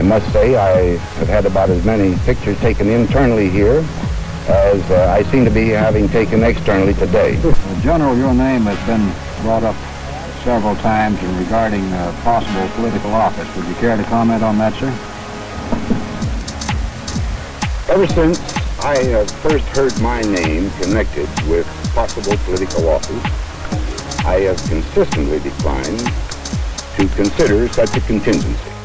must say I have had about as many pictures taken internally here as I seem to be having taken externally today. General, your name has been brought up several times in regarding possible political office. Would you care to comment on that, sir? Ever since I have first heard my name connected with possible political office, I have consistently declined to consider such a contingency.